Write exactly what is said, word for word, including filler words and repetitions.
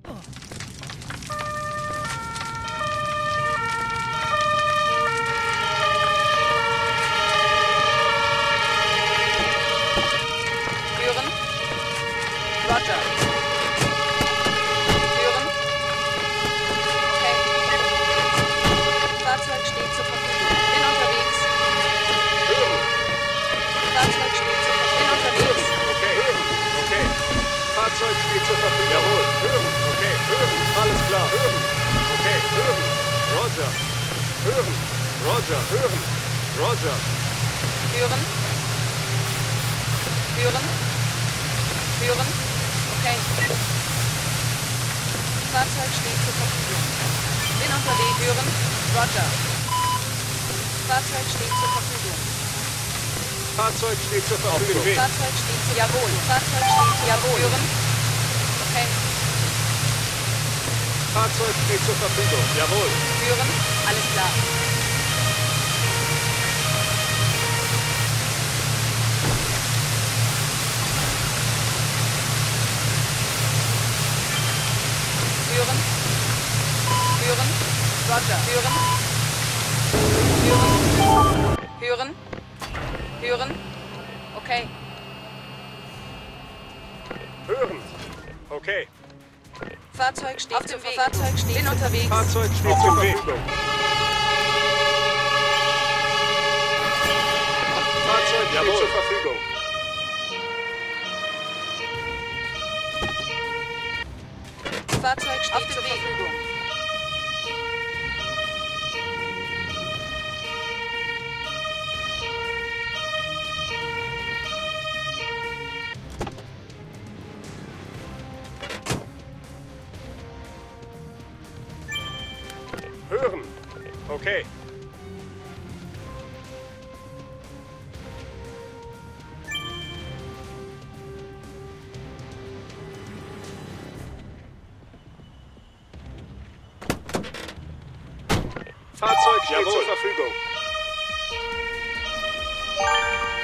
Führen. Roger. Führen. Okay. Fahrzeug steht zur Verfügung. Bin unterwegs. Hören. Fahrzeug steht zur Verfügung. Bin unterwegs. Okay, hören. Okay. Fahrzeug steht zur Verfügung. Jawohl. Hören. Okay, hören. Alles klar. Hören. Okay, hören. Roger. Hören. Roger. Hören. Roger. Führen. Führen. Führen. Okay. Fahrzeug steht zur Verfügung. Bin unterwegs. Führen. Roger. Fahrzeug steht zur Verfügung. Fahrzeug steht zur Verfügung. Fahrzeug steht zur Jawohl. Fahrzeug steht zur Jawohl. Führen. Okay. Fahrzeug steht zur Verfügung. Jawohl. Führen. Alles klar. Führen. Führen. Roger. Führen. Führen. Führen. Führen. Okay. Hören. Okay. Fahrzeug steht auf dem Weg. Fahrzeug steht. Bin unterwegs. Fahrzeug steht zur Verfügung. Fahrzeug steht Jawohl. zur Verfügung. Fahrzeug steht zur Verfügung. Hören. Okay. Fahrzeug steht Jawohl. zur Verfügung.